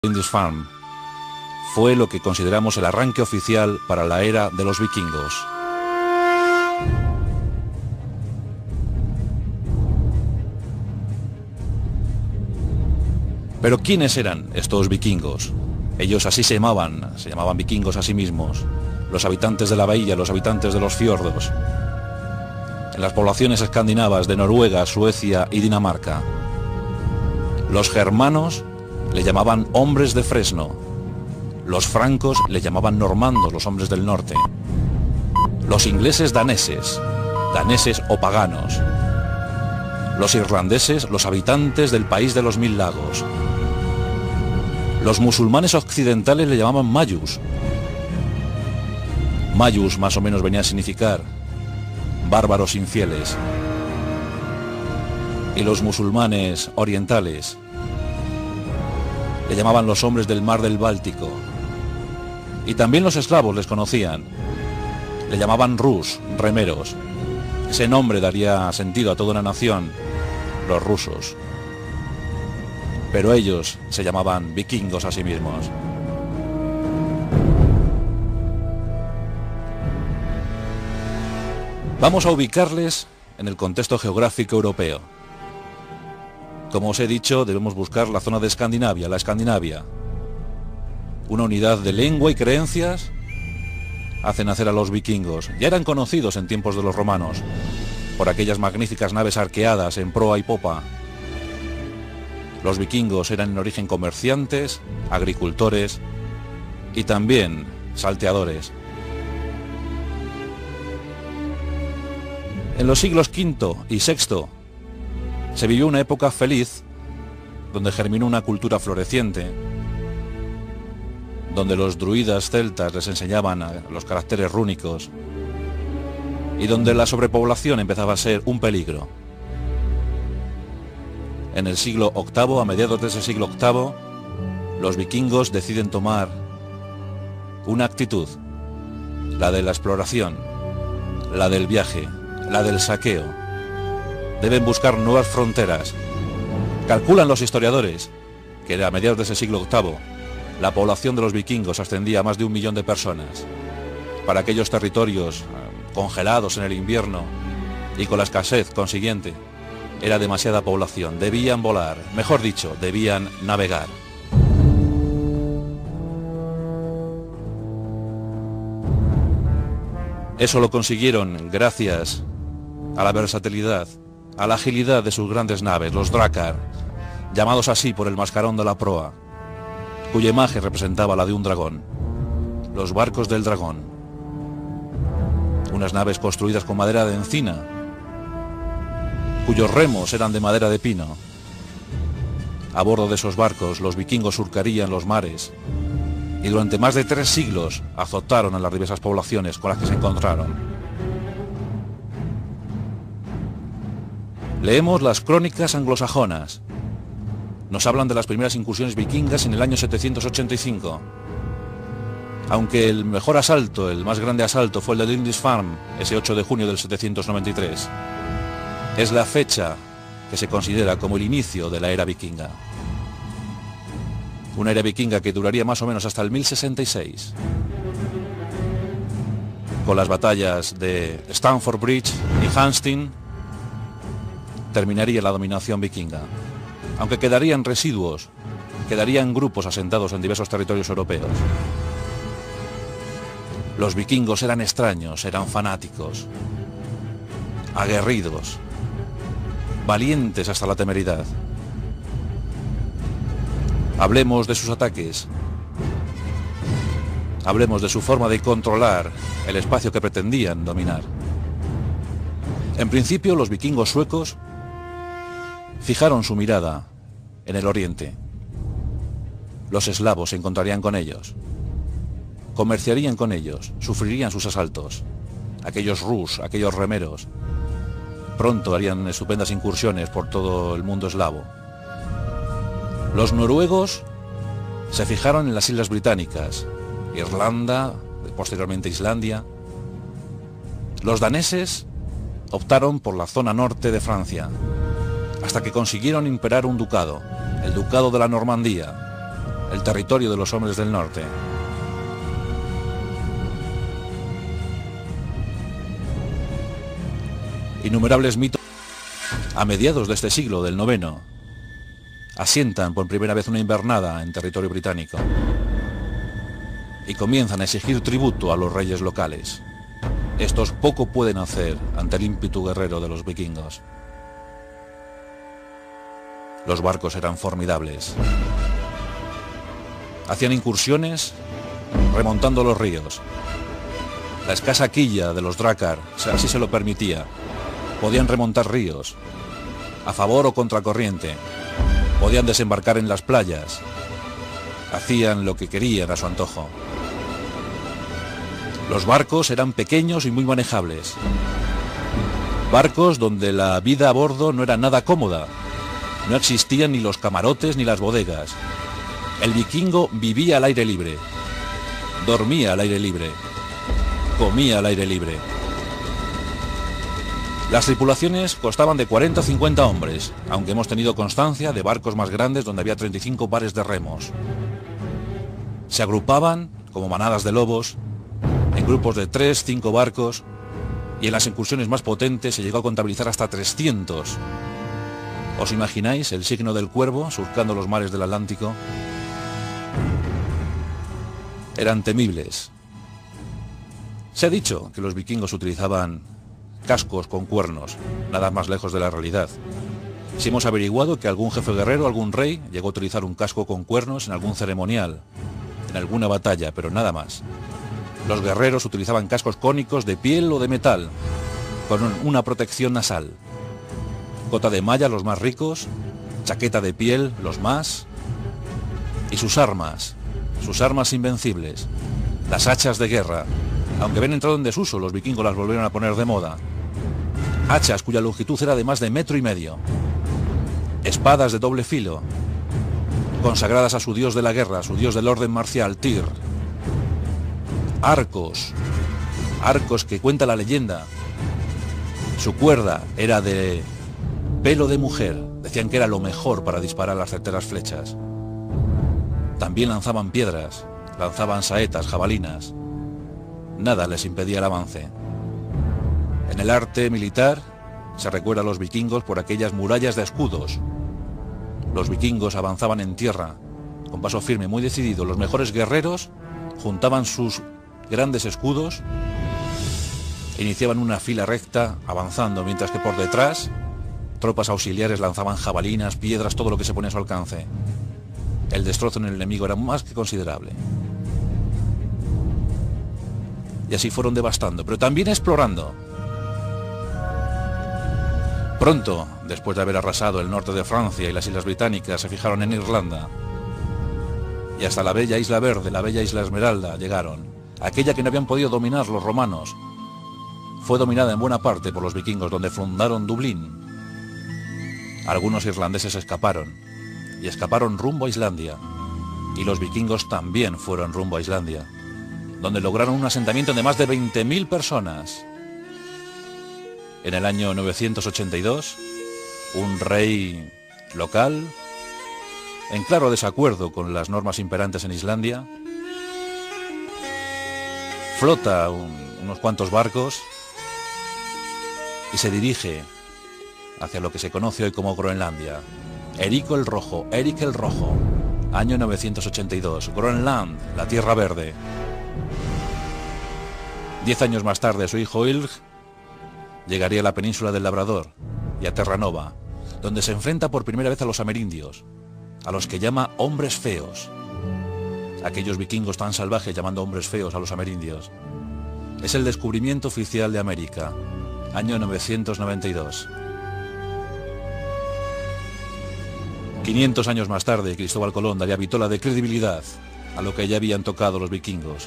Lindisfarne fue lo que consideramos el arranque oficial para la era de los vikingos. Pero ¿quiénes eran estos vikingos? Ellos así se llamaban vikingos a sí mismos, los habitantes de la bahía, los habitantes de los fiordos, en las poblaciones escandinavas de Noruega, Suecia y Dinamarca. Los germanos le llamaban hombres de fresno, los francos le llamaban normandos, los hombres del norte, los ingleses daneses o paganos, los irlandeses los habitantes del país de los 1000 lagos, los musulmanes occidentales le llamaban mayus. Mayus más o menos venía a significar bárbaros infieles, y los musulmanes orientales le llamaban los hombres del mar del Báltico, y también los esclavos les conocían, le llamaban rus, remeros. Ese nombre daría sentido a toda una nación, los rusos, pero ellos se llamaban vikingos a sí mismos. Vamos a ubicarles en el contexto geográfico europeo. Como os he dicho, debemos buscar la zona de Escandinavia, la Escandinavia. Una unidad de lengua y creencias hace nacer a los vikingos. Ya eran conocidos en tiempos de los romanos, por aquellas magníficas naves arqueadas en proa y popa. Los vikingos eran en origen comerciantes, agricultores y también salteadores. En los siglos V y VI se vivió una época feliz, donde germinó una cultura floreciente, donde los druidas celtas les enseñaban los caracteres rúnicos y donde la sobrepoblación empezaba a ser un peligro. En el siglo VIII, a mediados de ese siglo VIII, los vikingos deciden tomar una actitud, la de la exploración, la del viaje, la del saqueo. Deben buscar nuevas fronteras. Calculan los historiadores que a mediados de ese siglo VIII la población de los vikingos ascendía a más de 1 millón de personas. Para aquellos territorios congelados en el invierno y con la escasez consiguiente, era demasiada población. Debían volar, mejor dicho, debían navegar. Eso lo consiguieron gracias a la versatilidad, a la agilidad de sus grandes naves, los Drakkar, llamados así por el mascarón de la proa, cuya imagen representaba la de un dragón. Los barcos del dragón, unas naves construidas con madera de encina, cuyos remos eran de madera de pino. A bordo de esos barcos los vikingos surcarían los mares y durante más de 3 siglos azotaron a las diversas poblaciones con las que se encontraron. Leemos las crónicas anglosajonas. Nos hablan de las primeras incursiones vikingas en el año 785. Aunque el mejor asalto, el más grande asalto, fue el de Lindisfarne, ese 8 de junio del 793. Es la fecha que se considera como el inicio de la era vikinga. Una era vikinga que duraría más o menos hasta el 1066. Con las batallas de Stamford Bridge y Hastings terminaría la dominación vikinga. Aunque quedarían residuos, quedarían grupos asentados en diversos territorios europeos. Los vikingos eran extraños, eran fanáticos, aguerridos, valientes hasta la temeridad. Hablemos de sus ataques. Hablemos de su forma de controlar el espacio que pretendían dominar. En principio, los vikingos suecos fijaron su mirada en el oriente. Los eslavos se encontrarían con ellos, comerciarían con ellos, sufrirían sus asaltos. Aquellos rus, aquellos remeros, pronto harían estupendas incursiones por todo el mundo eslavo. Los noruegos se fijaron en las islas británicas, Irlanda, posteriormente Islandia. Los daneses optaron por la zona norte de Francia, hasta que consiguieron imperar un ducado, el ducado de la Normandía, el territorio de los hombres del norte. Innumerables mitos a mediados de este siglo, del IX, asientan por primera vez una invernada en territorio británico y comienzan a exigir tributo a los reyes locales. Estos poco pueden hacer ante el ímpetu guerrero de los vikingos. Los barcos eran formidables. Hacían incursiones remontando los ríos. La escasa quilla de los drácar así se lo permitía. Podían remontar ríos, a favor o contracorriente. Podían desembarcar en las playas. Hacían lo que querían a su antojo. Los barcos eran pequeños y muy manejables. Barcos donde la vida a bordo no era nada cómoda. No existían ni los camarotes ni las bodegas. El vikingo vivía al aire libre. Dormía al aire libre. Comía al aire libre. Las tripulaciones constaban de 40 o 50 hombres, aunque hemos tenido constancia de barcos más grandes donde había 35 pares de remos. Se agrupaban, como manadas de lobos, en grupos de 3, 5 barcos, y en las incursiones más potentes se llegó a contabilizar hasta 300. ¿Os imagináis el signo del cuervo surcando los mares del Atlántico? Eran temibles. Se ha dicho que los vikingos utilizaban cascos con cuernos, nada más lejos de la realidad. Si hemos averiguado que algún jefe guerrero, algún rey, llegó a utilizar un casco con cuernos en algún ceremonial, en alguna batalla, pero nada más. Los guerreros utilizaban cascos cónicos de piel o de metal, con una protección nasal. Cota de malla los más ricos, chaqueta de piel los más, y sus armas invencibles, las hachas de guerra. Aunque habían entrado en desuso, los vikingos las volvieron a poner de moda. Hachas cuya longitud era de más de 1,5 metros. Espadas de doble filo, consagradas a su dios de la guerra, su dios del orden marcial, Tyr. Arcos que cuenta la leyenda. Su cuerda era de pelo de mujer. Decían que era lo mejor para disparar las certeras flechas. También lanzaban piedras, lanzaban saetas, jabalinas. Nada les impedía el avance. En el arte militar se recuerda a los vikingos por aquellas murallas de escudos. Los vikingos avanzaban en tierra, con paso firme, muy decidido. Los mejores guerreros juntaban sus grandes escudos e iniciaban una fila recta, avanzando, mientras que por detrás tropas auxiliares lanzaban jabalinas, piedras, todo lo que se ponía a su alcance. El destrozo en el enemigo era más que considerable. Y así fueron devastando, pero también explorando. Pronto, después de haber arrasado el norte de Francia y las Islas Británicas, se fijaron en Irlanda. Y hasta la bella Isla Verde, la bella Isla Esmeralda llegaron. Aquella que no habían podido dominar los romanos. Fue dominada en buena parte por los vikingos, donde fundaron Dublín. Algunos irlandeses escaparon, y escaparon rumbo a Islandia. Y los vikingos también fueron rumbo a Islandia, donde lograron un asentamiento de más de 20.000 personas. En el año 982, un rey local, en claro desacuerdo con las normas imperantes en Islandia, flota unos cuantos barcos y se dirige hacia lo que se conoce hoy como Groenlandia. Eric el Rojo, año 982, Groenland, la Tierra Verde. 10 años más tarde, su hijo Ilg llegaría a la península del Labrador y a Terranova, donde se enfrenta por primera vez a los amerindios, a los que llama hombres feos. Aquellos vikingos tan salvajes llamando hombres feos a los amerindios. Es el descubrimiento oficial de América, año 992. 500 años más tarde, Cristóbal Colón daría vitola de credibilidad a lo que ya habían tocado los vikingos.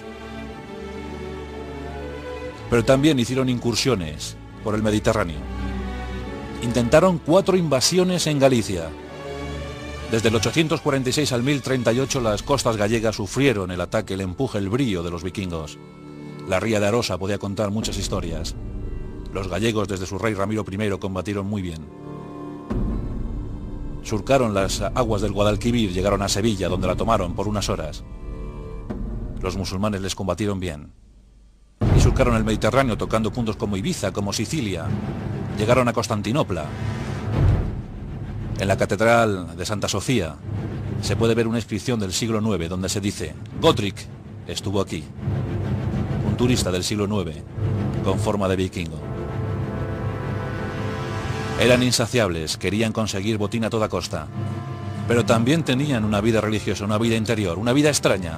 Pero también hicieron incursiones por el Mediterráneo. Intentaron 4 invasiones en Galicia. Desde el 846 al 1038 las costas gallegas sufrieron el ataque, el empuje, el brío de los vikingos. La ría de Arosa podía contar muchas historias. Los gallegos desde su rey Ramiro I combatieron muy bien. Surcaron las aguas del Guadalquivir, llegaron a Sevilla, donde la tomaron por unas horas. Los musulmanes les combatieron bien. Y surcaron el Mediterráneo, tocando puntos como Ibiza, como Sicilia. Llegaron a Constantinopla. En la Catedral de Santa Sofía se puede ver una inscripción del siglo IX donde se dice: Godric estuvo aquí. Un turista del siglo IX con forma de vikingo. Eran insaciables, querían conseguir botín a toda costa, pero también tenían una vida religiosa, una vida interior, una vida extraña.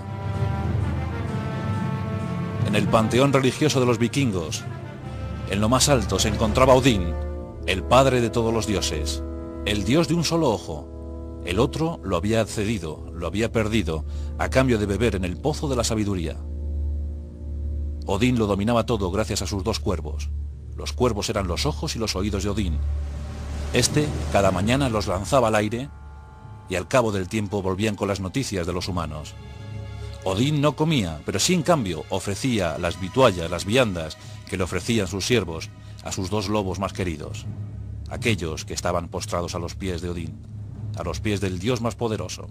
En el panteón religioso de los vikingos, en lo más alto se encontraba Odín, el padre de todos los dioses, el dios de un solo ojo. El otro lo había cedido, lo había perdido, a cambio de beber en el pozo de la sabiduría. Odín lo dominaba todo gracias a sus dos cuervos. Los cuervos eran los ojos y los oídos de Odín. Este, cada mañana los lanzaba al aire y al cabo del tiempo volvían con las noticias de los humanos. Odín no comía, pero sí en cambio ofrecía las vituallas, las viandas que le ofrecían sus siervos a sus dos lobos más queridos, aquellos que estaban postrados a los pies de Odín, a los pies del dios más poderoso.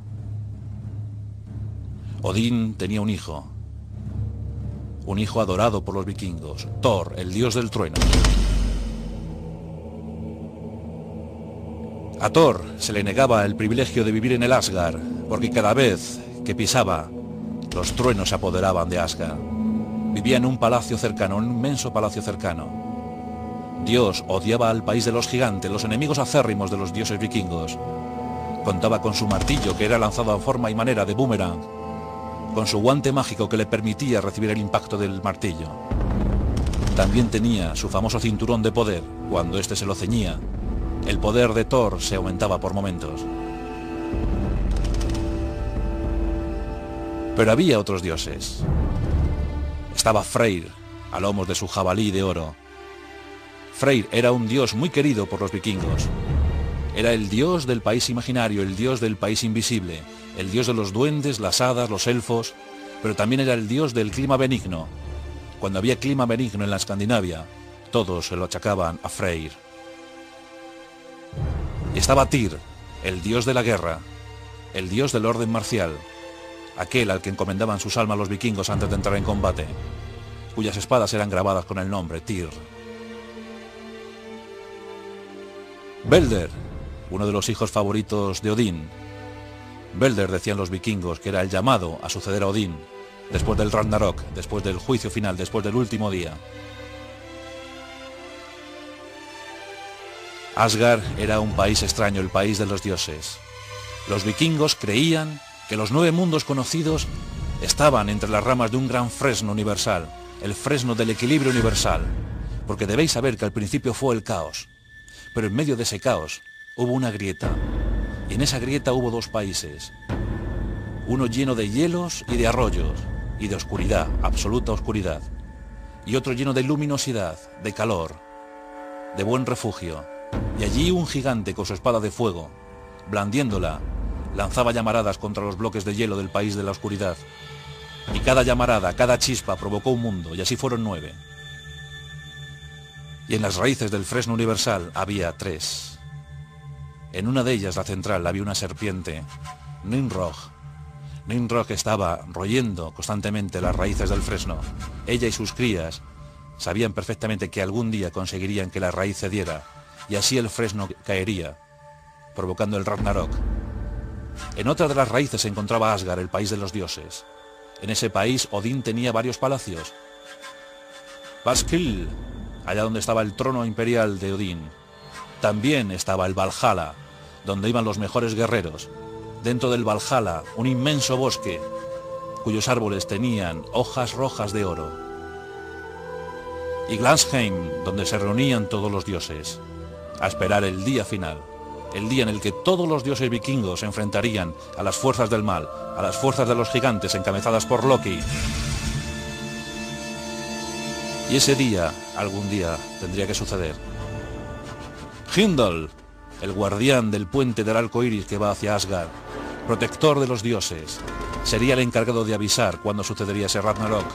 Odín tenía un hijo adorado por los vikingos, Thor, el dios del trueno. A Thor se le negaba el privilegio de vivir en el Asgard, porque cada vez que pisaba, los truenos se apoderaban de Asgard. Vivía en un palacio cercano, un inmenso palacio cercano. Dios odiaba al país de los gigantes, los enemigos acérrimos de los dioses vikingos. Contaba con su martillo, que era lanzado a forma y manera de boomerang, con su guante mágico que le permitía recibir el impacto del martillo. También tenía su famoso cinturón de poder. Cuando éste se lo ceñía, el poder de Thor se aumentaba por momentos. Pero había otros dioses. Estaba Freyr, a lomos de su jabalí de oro. Freyr era un dios muy querido por los vikingos. Era el dios del país imaginario, el dios del país invisible, el dios de los duendes, las hadas, los elfos, pero también era el dios del clima benigno. Cuando había clima benigno en la Escandinavia, todos se lo achacaban a Freyr. Y estaba Tyr, el dios de la guerra, el dios del orden marcial, aquel al que encomendaban sus almas los vikingos antes de entrar en combate, cuyas espadas eran grabadas con el nombre Tyr. Balder, uno de los hijos favoritos de Odín. Balder, decían los vikingos, que era el llamado a suceder a Odín, después del Ragnarok, después del juicio final, después del último día. Asgard era un país extraño, el país de los dioses. Los vikingos creían que los 9 mundos conocidos estaban entre las ramas de un gran fresno universal, el fresno del equilibrio universal, porque debéis saber que al principio fue el caos, pero en medio de ese caos hubo una grieta, y en esa grieta hubo 2 países, uno lleno de hielos y de arroyos, y de oscuridad, absoluta oscuridad, y otro lleno de luminosidad, de calor, de buen refugio, y allí un gigante con su espada de fuego, blandiéndola, lanzaba llamaradas contra los bloques de hielo del país de la oscuridad, y cada llamarada, cada chispa provocó un mundo, y así fueron 9. Y en las raíces del fresno universal había 3. En una de ellas, la central, había una serpiente, Ninrog. Ninrog estaba royendo constantemente las raíces del fresno. Ella y sus crías sabían perfectamente que algún día conseguirían que la raíz cediera, y así el fresno caería, provocando el Ragnarok. En otra de las raíces se encontraba Asgard, el país de los dioses. En ese país Odín tenía varios palacios. Valhall, allá donde estaba el trono imperial de Odín. También estaba el Valhalla, donde iban los mejores guerreros. Dentro del Valhalla, un inmenso bosque, cuyos árboles tenían hojas rojas de oro. Y Glansheim, donde se reunían todos los dioses, a esperar el día final. El día en el que todos los dioses vikingos se enfrentarían a las fuerzas del mal, a las fuerzas de los gigantes encabezadas por Loki. Y ese día, algún día, tendría que suceder. Heimdall, el guardián del puente del arco iris que va hacia Asgard, protector de los dioses, sería el encargado de avisar cuándo sucedería ese Ragnarok.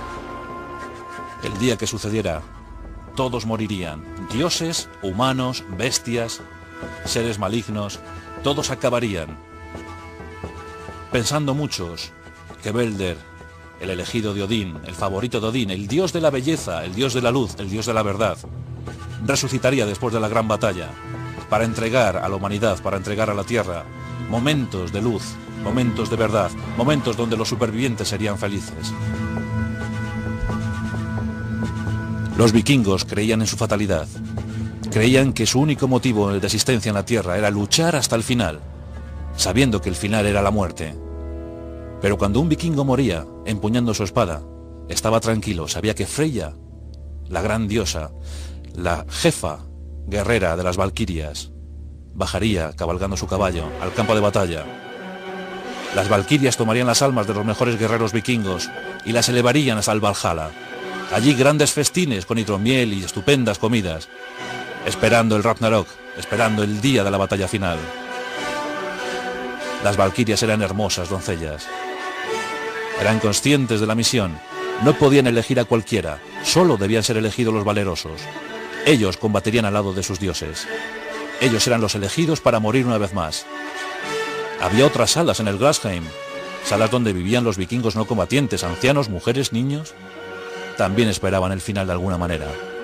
El día que sucediera, todos morirían, dioses, humanos, bestias, seres malignos, Todos acabarían. Pensando muchos que Balder, el elegido de Odín, el favorito de Odín, el dios de la belleza, el dios de la luz, el dios de la verdad, resucitaría después de la gran batalla para entregar a la humanidad, para entregar a la tierra momentos de luz, momentos de verdad, momentos donde los supervivientes serían felices. Los vikingos creían en su fatalidad. Creían que su único motivo de existencia en la tierra era luchar hasta el final, sabiendo que el final era la muerte. Pero cuando un vikingo moría empuñando su espada, estaba tranquilo, sabía que Freya, la gran diosa, la jefa guerrera de las valquirias, bajaría cabalgando su caballo al campo de batalla. Las valquirias tomarían las almas de los mejores guerreros vikingos y las elevarían hasta el Valhalla. Allí grandes festines con hidromiel y estupendas comidas, esperando el Ragnarok, esperando el día de la batalla final. Las valquirias eran hermosas doncellas. Eran conscientes de la misión. No podían elegir a cualquiera, solo debían ser elegidos los valerosos. Ellos combatirían al lado de sus dioses. Ellos eran los elegidos para morir una vez más. Había otras salas en el Glassheim, salas donde vivían los vikingos no combatientes, ancianos, mujeres, niños. También esperaban el final de alguna manera.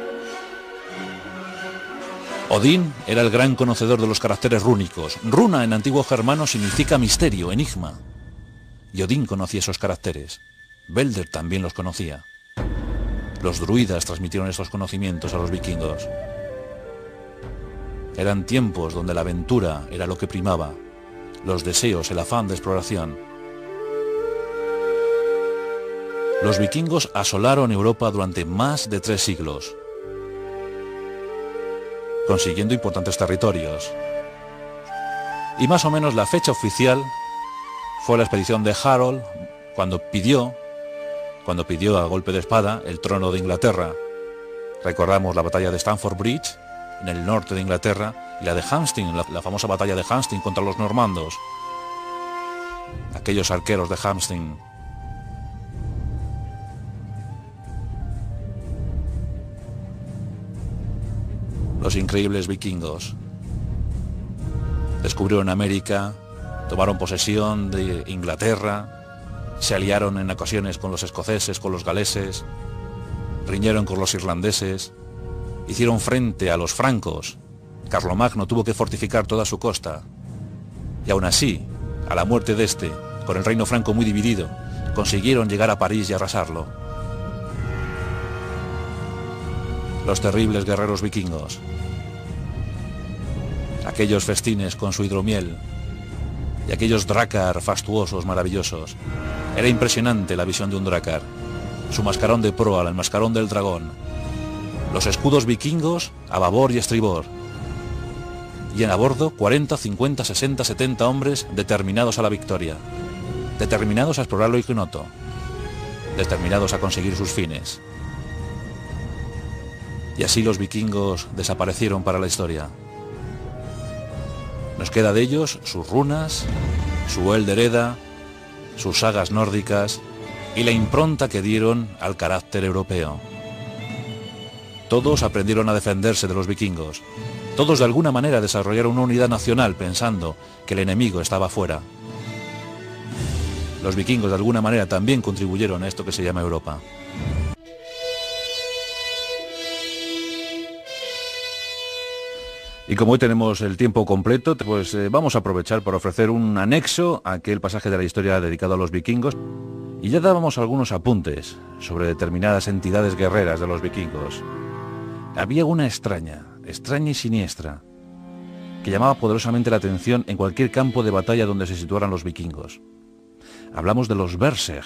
Odín era el gran conocedor de los caracteres rúnicos. Runa en antiguo germano significa misterio, enigma. Y Odín conocía esos caracteres. Balder también los conocía. Los druidas transmitieron estos conocimientos a los vikingos. Eran tiempos donde la aventura era lo que primaba, los deseos, el afán de exploración. Los vikingos asolaron Europa durante más de 3 siglos, consiguiendo importantes territorios. Y más o menos la fecha oficial fue la expedición de Harold, cuando pidió a golpe de espada el trono de Inglaterra. Recordamos la batalla de Stamford Bridge, en el norte de Inglaterra, y la de Hamsting, la famosa batalla de Hamsting contra los normandos. Aquellos arqueros de Hamsting. Los increíbles vikingos descubrieron América, tomaron posesión de Inglaterra, se aliaron en ocasiones con los escoceses, con los galeses, riñeron con los irlandeses, hicieron frente a los francos. Carlomagno tuvo que fortificar toda su costa. Y aún así, a la muerte de este, con el reino franco muy dividido, consiguieron llegar a París y arrasarlo. Los terribles guerreros vikingos. Aquellos festines con su hidromiel y aquellos drácar fastuosos, maravillosos. Era impresionante la visión de un drácar. Su mascarón de proa, el mascarón del dragón. Los escudos vikingos a babor y estribor. Y en a bordo 40, 50, 60, 70 hombres determinados a la victoria. Determinados a explorar lo ignoto. Determinados a conseguir sus fines. Y así los vikingos desaparecieron para la historia. Nos queda de ellos sus runas, su Eldereda, sus sagas nórdicas y la impronta que dieron al carácter europeo. Todos aprendieron a defenderse de los vikingos. Todos de alguna manera desarrollaron una unidad nacional pensando que el enemigo estaba fuera. Los vikingos de alguna manera también contribuyeron a esto que se llama Europa. Y como hoy tenemos el tiempo completo, pues vamos a aprovechar para ofrecer un anexo a aquel pasaje de la historia dedicado a los vikingos. Y ya dábamos algunos apuntes sobre determinadas entidades guerreras de los vikingos. Había una extraña y siniestra, que llamaba poderosamente la atención en cualquier campo de batalla donde se situaran los vikingos. Hablamos de los Berserk.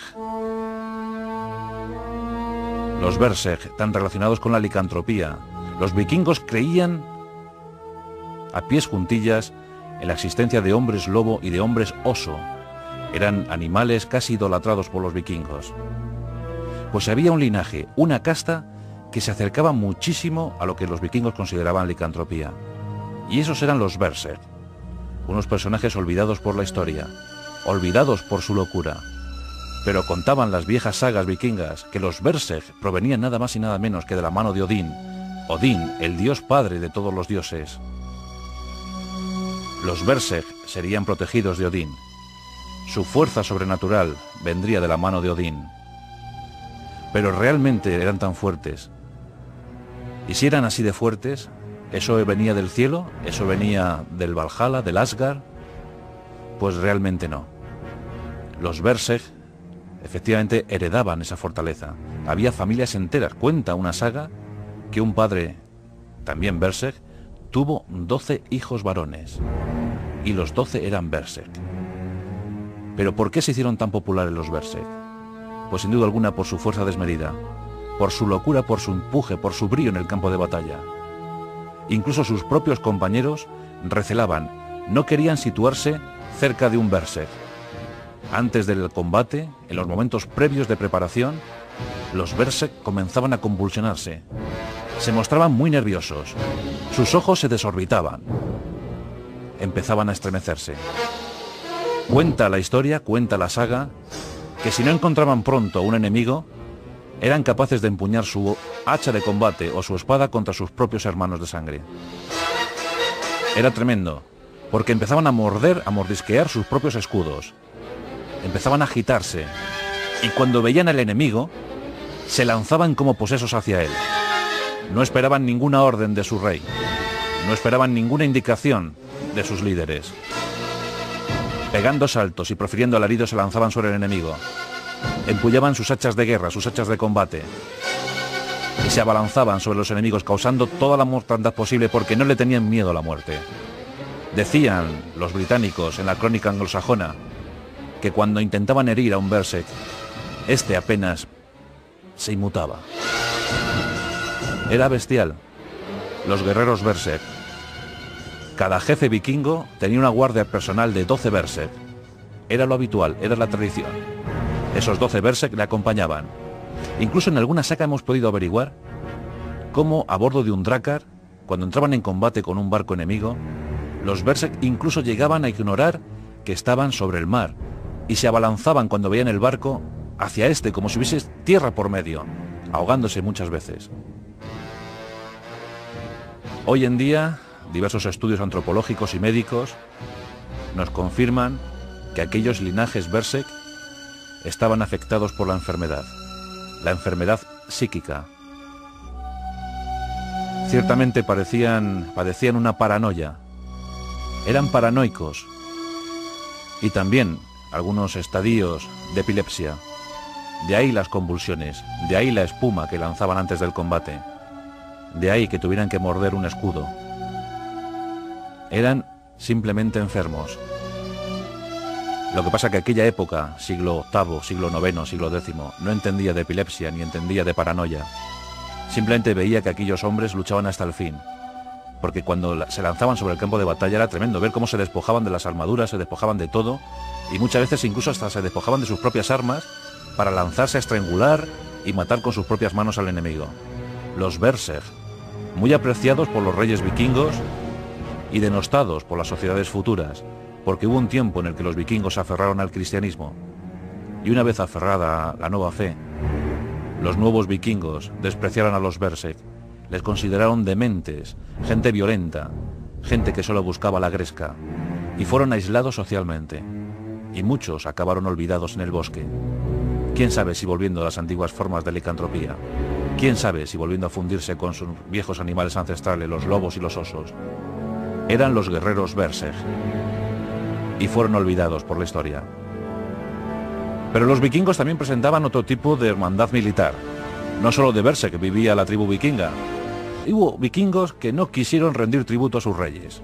Los Berserk, tan relacionados con la licantropía. Los vikingos creían a pies juntillas en la existencia de hombres lobo y de hombres oso. Eran animales casi idolatrados por los vikingos. Pues había un linaje, una casta, que se acercaba muchísimo a lo que los vikingos consideraban licantropía. Y esos eran los Berserk, unos personajes olvidados por la historia, olvidados por su locura. Pero contaban las viejas sagas vikingas que los Berserk provenían nada más y nada menos que de la mano de Odín. Odín, el dios padre de todos los dioses. Los Berserk serían protegidos de Odín. Su fuerza sobrenatural vendría de la mano de Odín. Pero realmente eran tan fuertes. Y si eran así de fuertes, ¿eso venía del cielo? ¿Eso venía del Valhalla, del Asgard? Pues realmente no. Los Berserk efectivamente heredaban esa fortaleza. Había familias enteras. Cuenta una saga que un padre, también Berserk, tuvo 12 hijos varones. Y los 12 eran Berserk. ¿Pero por qué se hicieron tan populares los Berserk? Pues sin duda alguna por su fuerza desmedida, por su locura, por su empuje, por su brío en el campo de batalla. Incluso sus propios compañeros recelaban, no querían situarse cerca de un Berserk. Antes del combate, en los momentos previos de preparación, los Berserk comenzaban a convulsionarse. Se mostraban muy nerviosos, sus ojos se desorbitaban, empezaban a estremecerse. Cuenta la historia, cuenta la saga, que si no encontraban pronto a un enemigo, eran capaces de empuñar su hacha de combate o su espada contra sus propios hermanos de sangre. Era tremendo, porque empezaban a morder, a mordisquear sus propios escudos. Empezaban a agitarse, y cuando veían al enemigo, se lanzaban como posesos hacia él. No esperaban ninguna orden de su rey, no esperaban ninguna indicación de sus líderes. Pegando saltos y profiriendo alaridos se lanzaban sobre el enemigo. Empuñaban sus hachas de guerra, sus hachas de combate, y se abalanzaban sobre los enemigos causando toda la mortandad posible porque no le tenían miedo a la muerte. Decían los británicos en la crónica anglosajona que cuando intentaban herir a un Berserk, este apenas se inmutaba. Era bestial. Los guerreros Berserk. Cada jefe vikingo tenía una guardia personal de 12 Berserk. Era lo habitual, era la tradición. Esos 12 Berserk le acompañaban. Incluso en alguna saga hemos podido averiguar cómo a bordo de un Drakkar, cuando entraban en combate con un barco enemigo, los Berserk incluso llegaban a ignorar que estaban sobre el mar y se abalanzaban cuando veían el barco hacia este como si hubiese tierra por medio, ahogándose muchas veces. Hoy en día, diversos estudios antropológicos y médicos nos confirman que aquellos linajes Berserk estaban afectados por la enfermedad psíquica. Ciertamente padecían una paranoia, eran paranoicos y también algunos estadios de epilepsia. De ahí las convulsiones, de ahí la espuma que lanzaban antes del combate, de ahí que tuvieran que morder un escudo. Eran simplemente enfermos. Lo que pasa que aquella época, siglo VIII, siglo IX, siglo X, no entendía de epilepsia ni entendía de paranoia. Simplemente veía que aquellos hombres luchaban hasta el fin. Porque cuando se lanzaban sobre el campo de batalla era tremendo ver cómo se despojaban de las armaduras, se despojaban de todo, y muchas veces incluso hasta se despojaban de sus propias armas para lanzarse a estrangular y matar con sus propias manos al enemigo. Los Berserk, muy apreciados por los reyes vikingos y denostados por las sociedades futuras, porque hubo un tiempo en el que los vikingos se aferraron al cristianismo, y una vez aferrada la nueva fe, los nuevos vikingos despreciaron a los Berserk, les consideraron dementes, gente violenta, gente que solo buscaba la gresca, y fueron aislados socialmente, y muchos acabaron olvidados en el bosque. ¿Quién sabe si volviendo a las antiguas formas de licantropía? ¿Quién sabe si volviendo a fundirse con sus viejos animales ancestrales, los lobos y los osos? Eran los guerreros Berserk, y fueron olvidados por la historia. Pero los vikingos también presentaban otro tipo de hermandad militar. No solo de Berserk vivía la tribu vikinga. Hubo vikingos que no quisieron rendir tributo a sus reyes.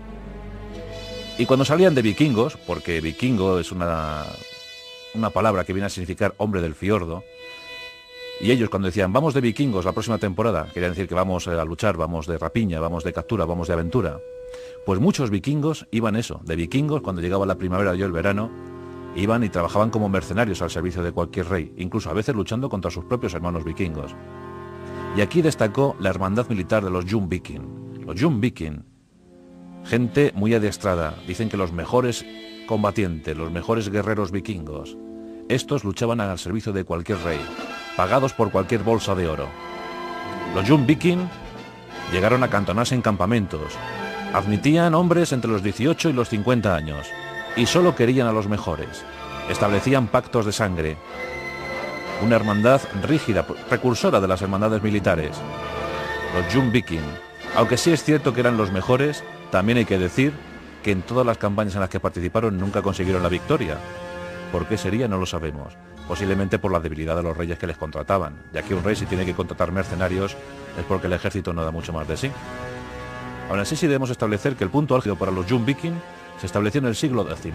Y cuando salían de vikingos, porque vikingo es una palabra que viene a significar hombre del fiordo, y ellos cuando decían vamos de vikingos la próxima temporada, querían decir que vamos a luchar, vamos de rapiña, vamos de captura, vamos de aventura. Pues muchos vikingos iban eso, de vikingos cuando llegaba la primavera y el verano, iban y trabajaban como mercenarios al servicio de cualquier rey, incluso a veces luchando contra sus propios hermanos vikingos. Y aquí destacó la hermandad militar de los Jomviking. Los Jomviking, gente muy adiestrada, dicen que los mejores combatientes, los mejores guerreros vikingos, estos luchaban al servicio de cualquier rey, pagados por cualquier bolsa de oro. Los Jomviking llegaron a acantonarse en campamentos, Admitían hombres entre los 18 y los 50 años, y solo querían a los mejores. Establecían pactos de sangre. Una hermandad rígida, precursora de las hermandades militares. Los Jung Viking. Aunque sí es cierto que eran los mejores, también hay que decir que en todas las campañas en las que participaron nunca consiguieron la victoria. ¿Por qué sería? No lo sabemos. Posiblemente por la debilidad de los reyes que les contrataban, ya que un rey, si tiene que contratar mercenarios, es porque el ejército no da mucho más de sí. Aún así, sí debemos establecer que el punto álgido para los Jung Viking se estableció en el siglo X.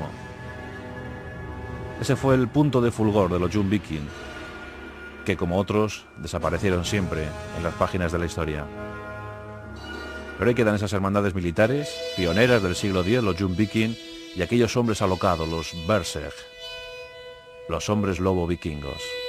Ese fue el punto de fulgor de los Jung Viking, que como otros desaparecieron siempre en las páginas de la historia. Pero ahí quedan esas hermandades militares, pioneras del siglo X, los Jung Viking, y aquellos hombres alocados, los Berserk, los hombres lobo vikingos.